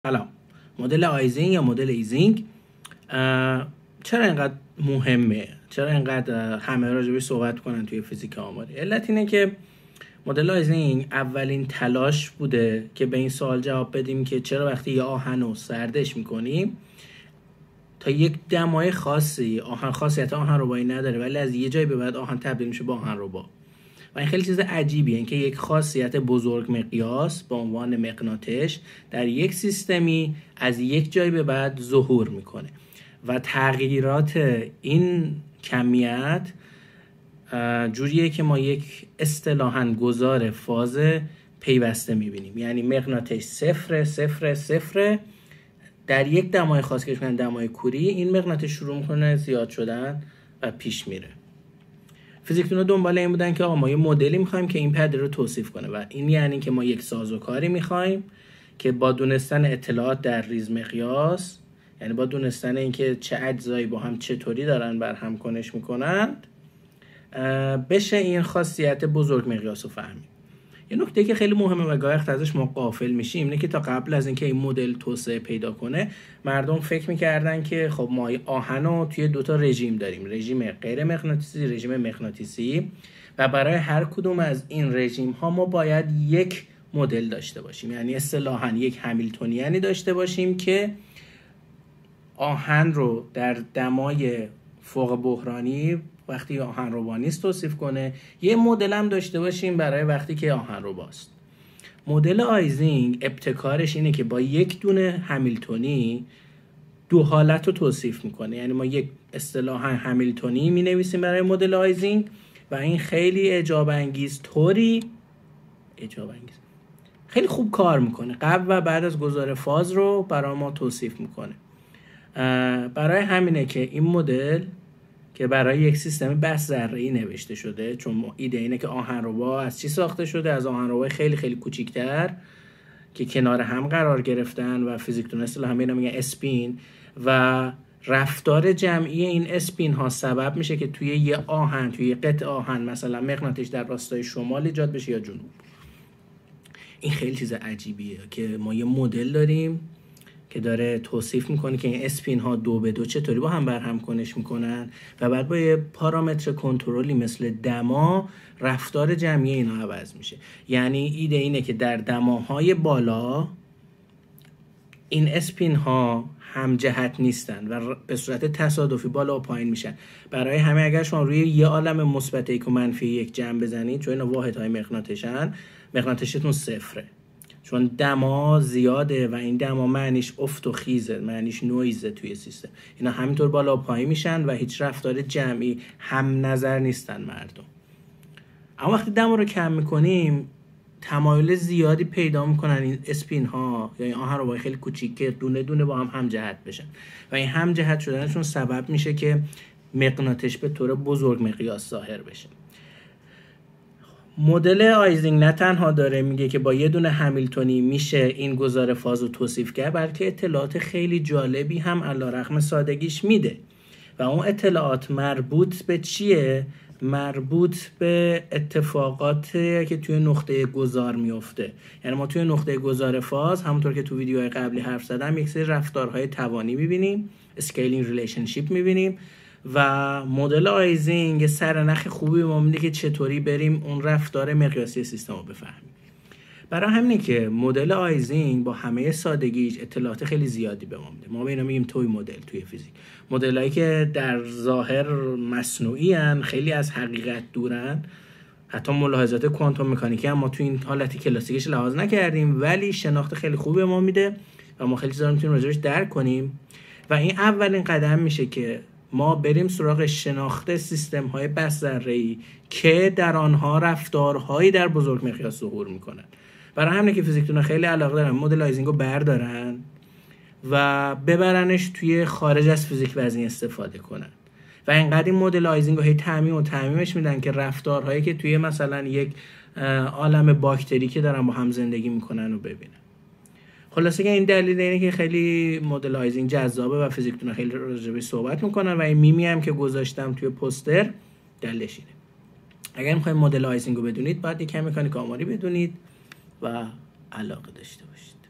سلام. مدل آیزینگ یا مدل ایزینگ چرا اینقدر مهمه؟ چرا اینقدر همه راجبش صحبت کنن توی فیزیک آماری؟ علت اینه که مدل آیزینگ اولین تلاش بوده که به این سوال جواب بدیم که چرا وقتی یه آهن رو سردش میکنیم تا یک دمای خاصی آهن خاصیت آهن ربایی نداره، ولی از یه جایی به بعد آهن تبدیل میشه به آهن ربا. و این خیلی چیز عجیبیه، اینکه یک خاصیت بزرگ مقیاس به عنوان مغناطیس در یک سیستمی از یک جایی به بعد ظهور میکنه و تغییرات این کمیت جوریه که ما یک اصطلاحاً گذار فاز پیوسته میبینیم. یعنی مغناطیس 0 0 0 در یک دمای خاص که میگن دمای کوری، این مغناطیس شروع میکنه زیاد شدن و پیش میره. فیزیکدونا دنبال این بودن که ما یه مدلی میخوایم که این پدیده رو توصیف کنه و این یعنی که ما یک سازوکاری میخوایم که با دونستن اطلاعات در ریز مقیاس، یعنی با دونستن اینکه چه اجزایی با هم چطوری دارن بر هم کنش میکنند، بشه این خاصیت بزرگ مقیاس رو فهمیم. یه نکته که خیلی مهمه و گاهی ازش ما غافل میشیم اینه که تا قبل از اینکه این مدل توسعه پیدا کنه، مردم فکر میکردن که خب ما آهن رو توی دوتا رژیم داریم، رژیم غیر مغناطیسی، رژیم مغناطیسی، و برای هر کدوم از این رژیم ها ما باید یک مدل داشته باشیم. یعنی اصطلاحاً یک همیلتونیانی داشته باشیم که آهن رو در دمای فوق بحرانی وقتی آهن ربا نیست توصیف کنه، یه مدل هم داشته باشیم برای وقتی که آهن رباست. مدل آیزینگ ابتکارش اینه که با یک دونه همیلتونی دو حالت رو توصیف میکنه. یعنی ما یک اصطلاحاً همیلتونی می نویسیم برای مدل آیزینگ و این خیلی اعجاب انگیز خیلی خوب کار میکنه، قبل و بعد از گذار فاز رو برای ما توصیف میکنه. برای همینه که این مدل که برای یک سیستم بس ذره‌ای نوشته شده، چون ایده اینه که آهنربا از چی ساخته شده؟ از آهنربای خیلی خیلی کوچیک‌تر که کنار هم قرار گرفتن و فیزیکدونا اصطلاحاً اینا میگن اسپین، و رفتار جمعی این اسپین ها سبب میشه که توی یه آهن، توی یه قطعه آهن مثلا مغناطیس در راستای شمال ایجاد بشه یا جنوب. این خیلی چیز عجیبیه که ما یه مدل داریم که داره توصیف میکنه که این اسپین ها دو به دو چطوری با هم برهم کنش میکنن و بعد با یه پارامتر کنترلی مثل دما رفتار جمعی اینا عوض میشه. یعنی ایده اینه که در دماهای بالا این اسپین ها هم جهت نیستن و به صورت تصادفی بالا و پایین میشن. برای همه اگر شما روی یه عالم مثبت یک و منفی یک جمع بزنید، چون اینا واحدهای مغناطیسن، مغناطیستون صفره، چون دما زیاده و این دما معنیش افت و خیزه، معنیش نویزه توی سیستم. اینا همینطور بالا و پایین میشن و هیچ رفتار جمعی هم نظر نیستن مردم. اما وقتی دما رو کم میکنیم، تمایل زیادی پیدا میکنن این اسپین ها یا این آهن ربای خیلی کوچیک که دونه دونه با هم جهت بشن و این هم جهت شدنشون سبب میشه که مغناطیس به طور بزرگ مقیاس ظاهر بشه. مدل آیزینگ نه تنها داره میگه که با یه دونه همیلتونی میشه این گذار فاز رو توصیف کرد، بلکه اطلاعات خیلی جالبی هم علیرغم سادگیش میده. و اون اطلاعات مربوط به چیه؟ مربوط به اتفاقاتی که توی نقطه گذار میفته. یعنی ما توی نقطه گذار فاز، همونطور که تو ویدیوهای قبلی حرف زدم، یک سری رفتارهای توانی میبینیم، اسکیلینگ ریلیشنشیپ میبینیم و مدل آیزینگ سرنخ خوبی ما میده که چطوری بریم اون رفتار مقیاسی سیستم رو بفهمیم. برای همینه که مدل آیزینگ با همه سادگیش اطلاعات خیلی زیادی به ما میده. ما به اینا میگیم توی مدل توی فیزیک. مدلایی که در ظاهر مصنوعی ان، خیلی از حقیقت دورن، حتی ملاحظات کوانتوم مکانیکی هم ما توی این حالت کلاسیکش لحاظ نکردیم، ولی شناخت خیلی خوبی به ما میده و ما خیلی چیزا رو میتونیم راجعش درک کنیم. و این اولین قدم میشه که ما بریم سراغ شناخت سیستم های بس ذره‌ای که در آنها رفتارهایی در بزرگ مقیاس ظهور میکنن. برای همینه که فیزیکدونا خیلی علاقه دارن مدل آیزینگ رو بردارن و ببرنش توی خارج از فیزیک و از این استفاده کنن و اینقدر این مدل آیزینگ رو هی تعمیمش میدن که رفتارهایی که توی مثلا یک عالم باکتری که دارن با هم زندگی میکنن رو ببینن. خلاصه که این دلیل اینه که خیلی مدل آیزینگ جذابه و فیزیکدونا خیلی راجعش صحبت میکنن و این میمی هم که گذاشتم توی پوستر دلیلش اینه. اگر میخواید مدل آیزینگ رو بدونید، باید یک کمی مکانیک آماری بدونید و علاقه داشته باشید.